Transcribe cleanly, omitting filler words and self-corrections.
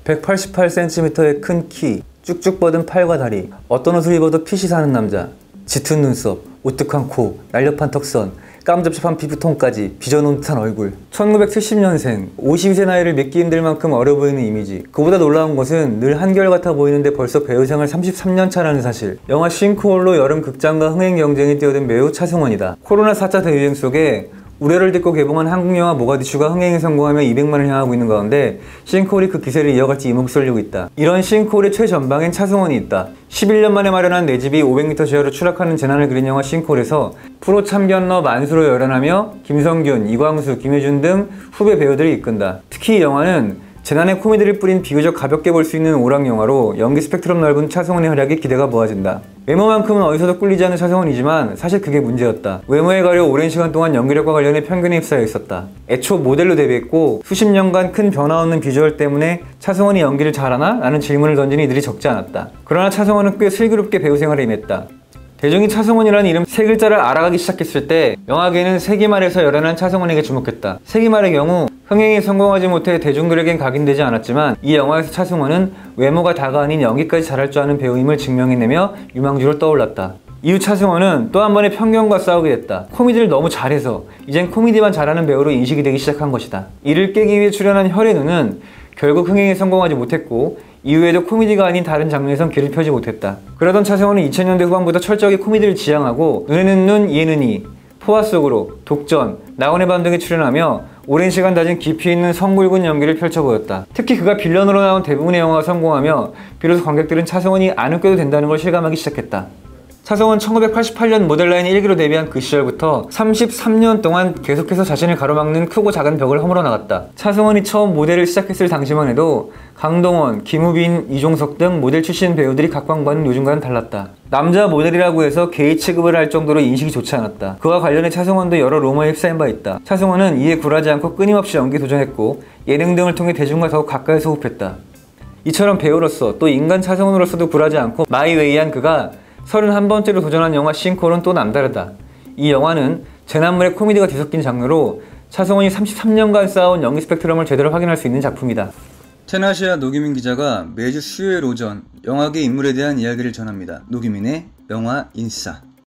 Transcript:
188cm의 큰 키, 쭉쭉 뻗은 팔과 다리, 어떤 옷을 입어도 핏이 사는 남자, 짙은 눈썹, 우뚝한 코, 날렵한 턱선, 깜접잡한 피부톤까지 빚어놓은 듯한 얼굴. 1970년생, 52세 나이를 믿기 힘들 만큼 어려 보이는 이미지. 그보다 놀라운 것은 늘 한결같아 보이는데 벌써 배우생활 33년 차라는 사실. 영화 싱크홀로 여름 극장과 흥행 경쟁이 뛰어든 배우 차승원이다. 코로나 4차 대유행 속에 우려를 딛고 개봉한 한국 영화 모가디슈가 흥행에 성공하며 200만을 향하고 있는 가운데 싱크홀이 그 기세를 이어갈지 이목이 쏠리고 있다. 이런 싱크홀의 최전방엔 차승원이 있다. 11년 만에 마련한 내 집이 500m 지하로 추락하는 재난을 그린 영화 싱크홀에서 프로 참견러 만수로 열연하며 김성균, 이광수, 김혜준 등 후배 배우들이 이끈다. 특히 이 영화는 재난의 코미디를 뿌린 비교적 가볍게 볼 수 있는 오락 영화로 연기 스펙트럼 넓은 차승원의 활약이 기대가 모아진다. 외모만큼은 어디서도 꿀리지 않은 차승원이지만 사실 그게 문제였다. 외모에 가려 오랜 시간 동안 연기력과 관련해 편견에 휩싸여 있었다. 애초 모델로 데뷔했고 수십 년간 큰 변화 없는 비주얼 때문에 차승원이 연기를 잘하나? 라는 질문을 던지는 이들이 적지 않았다. 그러나 차승원은 꽤 슬기롭게 배우 생활에 임했다. 대중이 차승원이라는 이름 세 글자를 알아가기 시작했을 때 영화계는 세기말에서 열연한 차승원에게 주목했다. 세기말의 경우 흥행에 성공하지 못해 대중들에겐 각인되지 않았지만 이 영화에서 차승원은 외모가 다가 아닌 연기까지 잘할 줄 아는 배우임을 증명해내며 유망주로 떠올랐다. 이후 차승원은 또 한 번의 편견과 싸우게 됐다. 코미디를 너무 잘해서 이젠 코미디만 잘하는 배우로 인식이 되기 시작한 것이다. 이를 깨기 위해 출연한 혈의 눈은 결국 흥행에 성공하지 못했고 이후에도 코미디가 아닌 다른 장르에선 길을 펴지 못했다. 그러던 차승원은 2000년대 후반부터 철저하게 코미디를 지향하고 눈에는 눈, 이에는 이, 포화 속으로, 독전, 나훈의 밤 등에 출연하며 오랜 시간 다진 깊이 있는 성굵은 연기를 펼쳐 보였다. 특히 그가 빌런으로 나온 대부분의 영화가 성공하며 비로소 관객들은 차승원이 안 웃겨도 된다는 걸 실감하기 시작했다. 차승원 1988년 모델라인 1기로 데뷔한 그 시절부터 33년 동안 계속해서 자신을 가로막는 크고 작은 벽을 허물어 나갔다. 차승원이 처음 모델을 시작했을 당시만 해도 강동원, 김우빈, 이종석 등 모델 출신 배우들이 각광받는 요즘과는 달랐다. 남자 모델이라고 해서 게이 취급을 할 정도로 인식이 좋지 않았다. 그와 관련해 차승원도 여러 루머에 휩싸인 바 있다. 차승원은 이에 굴하지 않고 끊임없이 연기 도전했고 예능 등을 통해 대중과 더욱 가까이서 호흡했다. 이처럼 배우로서 또 인간 차승원으로서도 굴하지 않고 마이웨이한 그가 31번째로 도전한 영화 싱크홀은 또 남다르다. 이 영화는 재난물의 코미디가 뒤섞인 장르로 차승원이 33년간 쌓아온 연기 스펙트럼을 제대로 확인할 수 있는 작품이다. 테나시아 노규민 기자가 매주 수요일 오전 영화계 인물에 대한 이야기를 전합니다. 노규민의 영화 인싸.